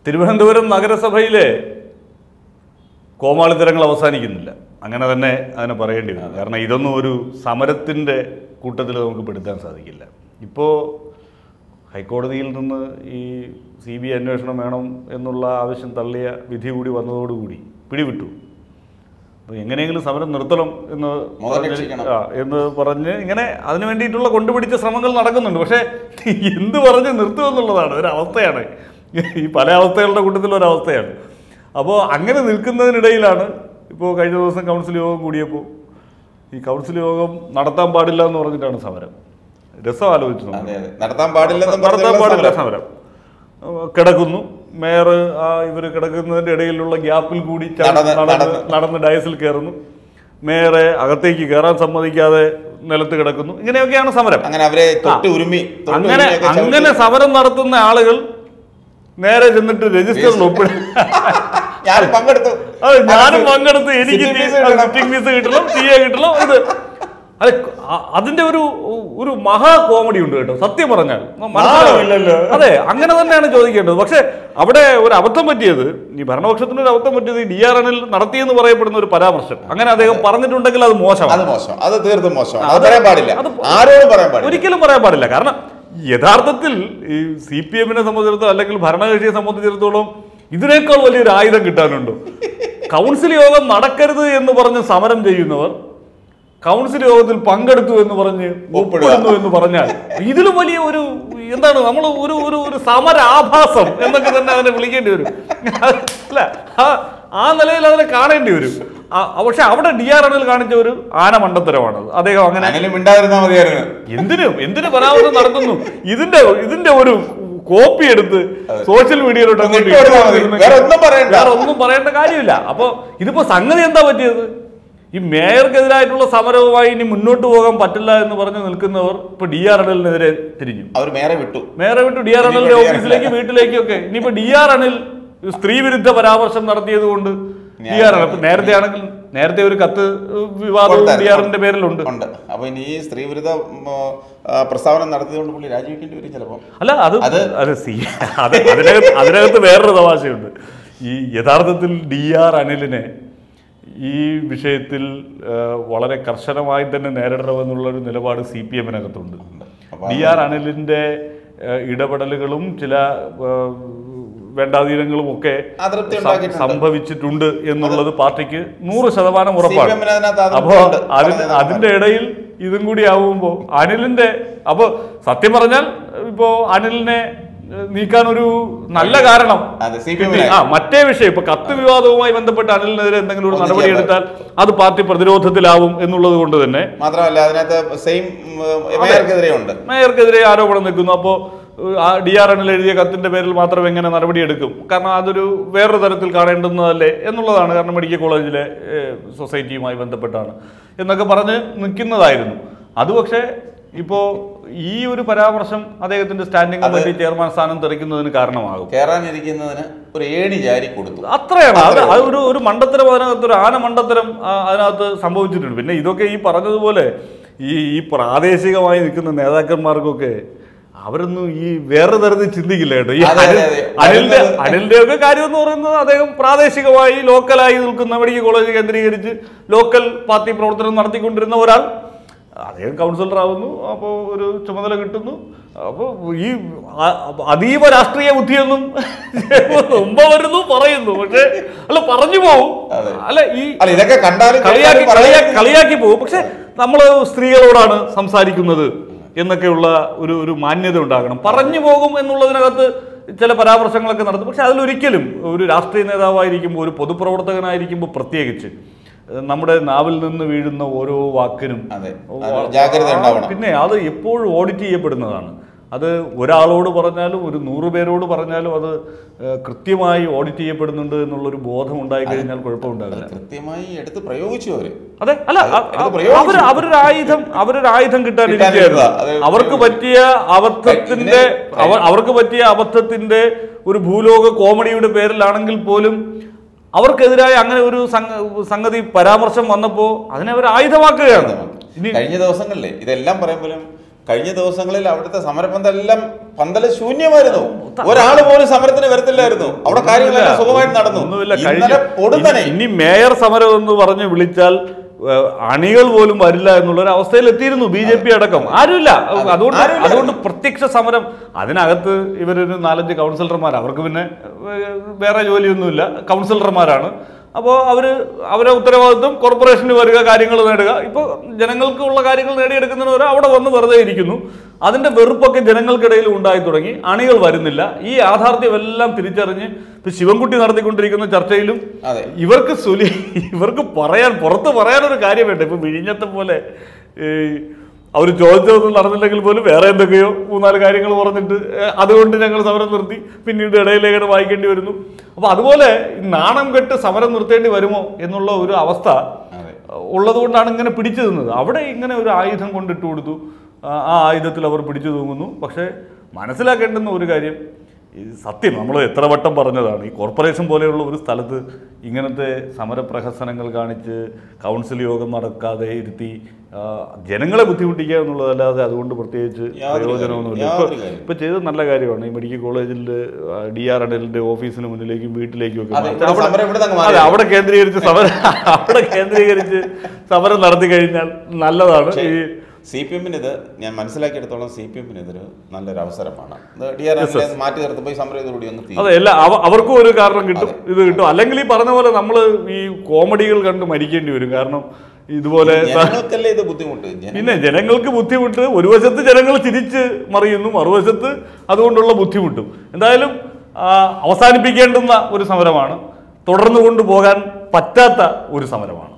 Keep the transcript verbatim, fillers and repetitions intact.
തിരുവനന്തപുരം നഗരസഭയിലെ കോമാളിത്തരങ്ങൾ അവസാനിക്കുന്നില്ല, അങ്ങനെ തന്നെ അതിനെ പറയേണ്ടി വരും. കാരണം ഇതൊന്നും ഒരു സമരത്തിൻ്റെ കൂട്ടത്തിൽ നമുക്ക് പെടുത്താൻ സാധിക്കില്ല. ഇപ്പോൾ ഹൈക്കോടതിയിൽ നിന്ന് ഈ സി ബി ഐ അന്വേഷണം വേണം എന്നുള്ള ആവശ്യം തള്ളിയ വിധി കൂടി വന്നതോടുകൂടി പിടിവിട്ടു. അപ്പോൾ എങ്ങനെയെങ്കിലും സമരം നിർത്തണം എന്ന് എന്ന് പറഞ്ഞ് ഇങ്ങനെ അതിനു വേണ്ടിയിട്ടുള്ള കൊണ്ടുപിടിച്ച ശ്രമങ്ങൾ നടക്കുന്നുണ്ട്. പക്ഷേ എന്ത് പറഞ്ഞ് നിർത്തുമെന്നുള്ളതാണ് ഒരവസ്ഥയാണ്, ഈ പല അവസ്ഥകളുടെ കൂട്ടത്തിലൊരവസ്ഥയാണ്. അപ്പോൾ അങ്ങനെ നിൽക്കുന്നതിനിടയിലാണ് ഇപ്പോൾ കഴിഞ്ഞ ദിവസം കൗൺസിൽ യോഗം കൂടിയപ്പോൾ ഈ കൗൺസിൽ യോഗം നടത്താൻ പാടില്ല എന്ന് പറഞ്ഞിട്ടാണ് സമരം. രസം ആലോചിച്ചു, നടത്താൻ പാടില്ല നടത്താൻ പാടില്ല സമരം കിടക്കുന്നു. മേയർ ആ ഇവർ കിടക്കുന്നതിൻ്റെ ഇടയിലുള്ള ഗ്യാപ്പിൽ കൂടി നടന്ന് നടന്ന് ഡയസിൽ കയറുന്നു. മേയറെ അകത്തേക്ക് കയറാൻ സമ്മതിക്കാതെ നിലത്ത് കിടക്കുന്നു. ഇങ്ങനെയൊക്കെയാണ് സമരം. അങ്ങനെ അവരെ അങ്ങനെ അങ്ങനെ സമരം നടത്തുന്ന ആളുകൾ നേരെ ചെന്നിട്ട് രജിസ്റ്ററിൽ ഒപ്പിടും. ഞാനും പങ്കെടുത്തു അത് ഞാനും പങ്കെടുത്ത് എനിക്ക് സിറ്റിംഗ് ഫീസ് കിട്ടണം, ടി എ കിട്ടണം. ഇത് അതെ, അതിന്റെ ഒരു ഒരു മഹാ കോമഡി ഉണ്ട് കേട്ടോ, സത്യം പറഞ്ഞാൽ. അതെ, അങ്ങനെ തന്നെയാണ് ചോദിക്കേണ്ടത്. പക്ഷെ അവിടെ ഒരു അബദ്ധം പറ്റിയത്, ഈ ഭരണപക്ഷത്തിന് ഒരു അബദ്ധം പറ്റിയത് ഈ ഡി ആർ എനിൽ നടത്തിയെന്ന് പറയപ്പെടുന്ന ഒരു പരാമർശം അങ്ങനെ അദ്ദേഹം പറഞ്ഞിട്ടുണ്ടെങ്കിൽ അത് മോശമാണ്. അത് തീർത്തും മോശമാണ്. അത് പറയാൻ പാടില്ല, ആരോടും പറയാൻ പാടില്ല, ഒരിക്കലും പറയാൻ പാടില്ല. കാരണം യഥാർത്ഥത്തിൽ ഈ സി പി എമ്മിനെ സംബന്ധിച്ചിടത്തോളം അല്ലെങ്കിൽ ഭരണകക്ഷിയെ സംബന്ധിച്ചിടത്തോളം ഇതിനേക്കാൾ വലിയൊരു ആയുധം കിട്ടാനുണ്ടോ? കൗൺസിൽ യോഗം നടക്കരുത് എന്ന് പറഞ്ഞ് സമരം ചെയ്യുന്നവർ കൗൺസിൽ യോഗത്തിൽ പങ്കെടുത്തു എന്ന് പറഞ്ഞ് ഒപ്പിടുന്നു എന്ന് പറഞ്ഞാൽ ഇതിലും വലിയ ഒരു എന്താണ്, നമ്മൾ ഒരു ഒരു ഒരു സമരാഭാസം എന്നൊക്കെ തന്നെ അതിനെ വിളിക്കേണ്ടി വരും. അല്ല, ആ നിലയിൽ അതിനെ കാണേണ്ടി വരും. പക്ഷെ അവിടെ ഡി ആർ എണിൽ കാണിച്ച ഒരു ആന മണ്ടത്തരമാണത്. അദ്ദേഹം അങ്ങനെ എന്തിനും എന്തിനു പരാമർശം നടത്തുന്നു, ഇതിന്റെ ഇതിന്റെ ഒരു കോപ്പി എടുത്ത് സോഷ്യൽ മീഡിയയിലോട്ട് വേറെ ഒന്നും പറയേണ്ട കാര്യമില്ല. അപ്പൊ ഇതിപ്പോ സംഗതി എന്താ പറ്റിയത്? ഈ മേയർക്കെതിരായിട്ടുള്ള സമരവുമായി ഇനി മുന്നോട്ട് പോകാൻ പറ്റില്ല എന്ന് പറഞ്ഞ് നിൽക്കുന്നവർ ഇപ്പൊ ഡി ആർ എണിലിനെതിരെ തിരിഞ്ഞു. അവർ മേയറെ വിട്ടു മേയറെ വിട്ടു ഡി ആർ എണിലിന്റെ ഓഫീസിലേക്ക് വീട്ടിലേക്കും ഒക്കെ. ഇനിയിപ്പോ ഡി ആർ എണിൽ സ്ത്രീ വിരുദ്ധ പരാമർശം നടത്തിയത് കൊണ്ട് ഡി ആർ എൺ നേരത്തെ ആണെങ്കിൽ നേരത്തെ ഒരു കത്ത് വിവാദവും ഡി ആർ എന്റെ പേരിലുണ്ട്. അപ്പൊ ഇനി ഈ സ്ത്രീ വിരുദ്ധ പ്രസ്താവന നടത്തിയതുകൊണ്ട് പുള്ളി രാജിവെക്കേണ്ടി വരും ചിലപ്പോൾ. അല്ല, അത് അത് സി അത് അതിനകത്ത് അതിനകത്ത് വേറൊരു തമാശയുണ്ട്. ഈ യഥാർത്ഥത്തിൽ ഡി ആർ അനിലിനെ ഈ വിഷയത്തിൽ വളരെ കർശനമായി തന്നെ നേരിടണമെന്നുള്ളൊരു നിലപാട് സി പി എമ്മിനകത്തുണ്ട്. ഡി ആർ അനിലിന്റെ ഇടപെടലുകളും ചില വേണ്ടാതീരങ്ങളും ഒക്കെ സംഭവിച്ചിട്ടുണ്ട് എന്നുള്ളത് പാർട്ടിക്ക് നൂറ് ശതമാനം ഉറപ്പാണ്. അപ്പോ അതിന് അതിന്റെ ഇടയിൽ ഇതും കൂടി ആവുമ്പോ അനിലിന്റെ അപ്പൊ സത്യം പറഞ്ഞാൽ ഇപ്പോ അനിലിനെ നീക്കാൻ ഒരു നല്ല കാരണം ആ മറ്റേ വിഷയം ഇപ്പൊ കത്ത് വിവാദവുമായി ബന്ധപ്പെട്ട് അനിലിനെതിരെ എന്തെങ്കിലും ഒരു നടപടി എടുത്താൽ അത് പാർട്ടി പ്രതിരോധത്തിലാവും എന്നുള്ളത് കൊണ്ട് തന്നെ മാത്രമല്ല അതിനകത്ത് സെയിം മേയർക്കെതിരെ ആരോപണം നിൽക്കുന്നു. അപ്പോ ഡി ആർ എണിൽ എഴുതിയ കത്തിന്റെ പേരിൽ മാത്രം എങ്ങനെ നടപടി എടുക്കും? കാരണം അതൊരു വേറൊരു തരത്തിൽ കാണേണ്ടുന്നതല്ലേ എന്നുള്ളതാണ്. കാരണം മെഡിക്കൽ കോളേജിലെ സൊസൈറ്റിയുമായി ബന്ധപ്പെട്ടാണ് എന്നൊക്കെ പറഞ്ഞ് നിൽക്കുന്നതായിരുന്നു. അത് പക്ഷേ ഇപ്പോ ഈ ഒരു പരാമർശം അദ്ദേഹത്തിന്റെ സ്റ്റാൻഡിംഗ് കമ്മിറ്റി ചെയർമാൻ സ്ഥാനം തെറിക്കുന്നതിന് കാരണമാകും. കേറാനിരിക്കുന്നതിന് ഒരു ഏണി ജാരി കൊടുത്തു, അത്രയാണ്. അത് അത് ഒരു ഒരു മണ്ടത്തരം, അതിനകത്ത് ഒരു ആന മണ്ടത്തരം അതിനകത്ത് സംഭവിച്ചിട്ടുണ്ട്. പിന്നെ ഇതൊക്കെ ഈ പറഞ്ഞതുപോലെ ഈ ഈ പ്രാദേശികമായി നിൽക്കുന്ന നേതാക്കന്മാർക്കൊക്കെ അവരൊന്നും ഈ വേറെ തരത്തിൽ ചിന്തിക്കില്ല കേട്ടോ. ഈ അനിലിന്റെ അനിലിന്റെ ഒക്കെ കാര്യം എന്ന് പറയുന്നത് അദ്ദേഹം പ്രാദേശികമായി ലോക്കലായി നിൽക്കുന്ന മെഡിക്കൽ കോളേജ് കേന്ദ്രീകരിച്ച് ലോക്കൽ പാർട്ടി പ്രവർത്തനം നടത്തിക്കൊണ്ടിരുന്ന ഒരാൾ അദ്ദേഹം കൗൺസിലർ ആവുന്നു. അപ്പോൾ ഒരു ചുമതല കിട്ടുന്നു. അപ്പോൾ ഈ അതീവ രാഷ്ട്രീയ ബുദ്ധിയൊന്നും മുമ്പ് വരുന്നു പറയുന്നു, പക്ഷെ അല്ല പറഞ്ഞു പോവും. അല്ല ഈ ഇതൊക്കെ കളിയാക്കി കളിയാക്കി പോകും. പക്ഷെ നമ്മള് സ്ത്രീകളോടാണ് സംസാരിക്കുന്നത് എന്നൊക്കെയുള്ള ഒരു ഒരു മാന്യത ഉണ്ടാകണം. പറഞ്ഞു പോകും എന്നുള്ളതിനകത്ത് ചില പരാമർശങ്ങളൊക്കെ നടത്തും. പക്ഷെ അതിലൊരിക്കലും ഒരു രാഷ്ട്രീയ നേതാവായിരിക്കുമ്പോൾ, ഒരു പൊതുപ്രവർത്തകനായിരിക്കുമ്പോൾ പ്രത്യേകിച്ച് നമ്മുടെ നാവിൽ നിന്ന് വീഴുന്ന ഓരോ വാക്കിനും പിന്നെ അത് എപ്പോഴും ഓഡിറ്റ് ചെയ്യപ്പെടുന്നതാണ്. അത് ഒരാളോട് പറഞ്ഞാലും ഒരു നൂറ് പേരോട് പറഞ്ഞാലും അത് കൃത്യമായി ഓഡിറ്റ് ചെയ്യപ്പെടുന്നുണ്ട് എന്നുള്ളൊരു ബോധം ഉണ്ടായി കഴിഞ്ഞാൽ കുഴപ്പമുണ്ടാകില്ല. കൃത്യമായി എടുത്ത് പ്രയോഗിച്ചു അവര്. അതെ, അല്ല അവര് അവരൊരു ആയുധം അവരൊരു ആയുധം കിട്ടാനിരിക്കുകയായിരുന്നു. അവർക്ക് പറ്റിയ അബദ്ധത്തിന്റെ അവർക്ക് പറ്റിയ അബദ്ധത്തിന്റെ ഒരു ഭൂലോക കോമഡിയുടെ പേരിലാണെങ്കിൽ പോലും അവർക്കെതിരായ അങ്ങനെ ഒരു സംഗതി പരാമർശം വന്നപ്പോൾ അതിനെ അവർ ആയുധമാക്കുകയാണ്. കഴിഞ്ഞ ദിവസങ്ങളിലെ ഇതെല്ലാം പറയുമ്പോഴും കഴിഞ്ഞ ദിവസങ്ങളിൽ അവിടുത്തെ സമരപന്തലെല്ലാം പന്തല് ശൂന്യമായിരുന്നു. ഒരാൾ പോലും സമരത്തിന് വരത്തില്ലായിരുന്നു. അവിടെ കാര്യങ്ങളെല്ലാം സുഖമായിട്ട് നടന്നു. ഇനി മേയർ സമരം എന്ന് പറഞ്ഞ് വിളിച്ചാൽ അണികൾ പോലും വരില്ല എന്നുള്ള ഒരു അവസ്ഥയിൽ എത്തിയിരുന്നു ബി ജെ പി അടക്കം. ആരുമില്ല. അതുകൊണ്ട് അതുകൊണ്ട് പ്രത്യക്ഷ സമരം, അതിനകത്ത് ഇവരൊരു നാലഞ്ച് കൗൺസിലർമാർ, അവർക്ക് പിന്നെ വേറെ ജോലിയൊന്നുമില്ല, കൗൺസിലർമാരാണ്. അപ്പോൾ അവർ അവരെ ഉത്തരവാദിത്വം കോർപ്പറേഷന് വരിക, കാര്യങ്ങൾ നേടുക. ഇപ്പോൾ ജനങ്ങൾക്ക് ഉള്ള കാര്യങ്ങൾ നേടിയെടുക്കുന്നവർ അവിടെ വന്ന് വെറുതെ ഇരിക്കുന്നു. അതിൻ്റെ വെറുപ്പൊക്കെ ജനങ്ങൾക്കിടയിൽ ഉണ്ടായി തുടങ്ങി. അണികൾ വരുന്നില്ല. ഈ യാഥാർത്ഥ്യമെല്ലാം തിരിച്ചറിഞ്ഞ് ഇപ്പം ശിവൻകുട്ടി നടത്തിക്കൊണ്ടിരിക്കുന്ന ചർച്ചയിലും ഇവർക്ക് സുലി ഇവർക്ക് പറയാൻ പുറത്ത് പറയാനൊരു കാര്യം വേണ്ട. ഇപ്പം വിഴിഞ്ഞത്തെ പോലെ അവർ ചോദിച്ചതൊന്നും നടന്നില്ലെങ്കിൽ പോലും വേറെ എന്തൊക്കെയോ മൂന്നാല് കാര്യങ്ങൾ പറഞ്ഞിട്ട് അതുകൊണ്ട് ഞങ്ങൾ സമരം നിർത്തി, പിന്നീട് ഇടയിലേക്കാണ് വായിക്കേണ്ടി വരുന്നു. അപ്പോൾ അതുപോലെ നാണം കെട്ട് സമരം നിർത്തേണ്ടി വരുമോ എന്നുള്ള ഒരു അവസ്ഥ ഉള്ളത് കൊണ്ടാണ് ഇങ്ങനെ പിടിച്ചു നിന്നത്. അവിടെ ഇങ്ങനെ ഒരു ആയുധം കൊണ്ടിട്ട് കൊടുത്തു, ആ ആയുധത്തിൽ അവർ പിടിച്ചു തൂങ്ങുന്നു. പക്ഷേ മനസ്സിലാക്കേണ്ടുന്ന ഒരു കാര്യം, ഈ സത്യം നമ്മൾ എത്ര വട്ടം പറഞ്ഞതാണ്, ഈ കോർപ്പറേഷൻ പോലെയുള്ള ഒരു സ്ഥലത്ത് ഇങ്ങനത്തെ സമരപ്രഹസനങ്ങൾ കാണിച്ച് കൗൺസിൽ യോഗം നടക്കാതെ ഇരുത്തി ജനങ്ങളെ ബുദ്ധിമുട്ടിക്കുക എന്നുള്ളതല്ലാതെ അതുകൊണ്ട് പ്രത്യേകിച്ച് പ്രയോജനമൊന്നുമില്ല. ഇപ്പൊ ഇപ്പൊ ചെയ്തത് നല്ല കാര്യമാണ്. ഈ മെഡിക്കൽ കോളേജിൽ ഡി ആർ എഡലിന്റെ ഓഫീസിന് മുന്നിലേക്കും വീട്ടിലേക്കും ഒക്കെ അതെ അവിടെ കേന്ദ്രീകരിച്ച് സമരം അവിടെ കേന്ദ്രീകരിച്ച് സമരം നടത്തി കഴിഞ്ഞാൽ നല്ലതാണ്. ഈ സി പി എമ്മിന് ഇത് ഞാൻ മനസ്സിലാക്കിയെടുത്തോളം സി പി എമ്മിന് ഇതൊരു നല്ലൊരു അവസരമാണ്. മാറ്റി നിർത്തി പോയി സമരം ഇതോടുകൂടി അങ്ങ് അതെ അല്ല അവർക്കും ഒരു കാരണം കിട്ടും, ഇത് കിട്ടും. അല്ലെങ്കിൽ ഈ പറഞ്ഞ പോലെ നമ്മൾ ഈ കോമഡികൾ കണ്ട് മരിക്കേണ്ടി വരും. കാരണം ഇതുപോലെ ഇത് ബുദ്ധിമുട്ട്, പിന്നെ ജനങ്ങൾക്ക് ബുദ്ധിമുട്ട്. ഒരു വശത്ത് ജനങ്ങൾ തിരിച്ച് മറിയുന്നു, മറുവശത്ത് അതുകൊണ്ടുള്ള ബുദ്ധിമുട്ടും. എന്തായാലും അവസാനിപ്പിക്കേണ്ടുന്ന ഒരു സമരമാണ്, തുടർന്നു കൊണ്ടുപോകാൻ പറ്റാത്ത ഒരു സമരമാണ്.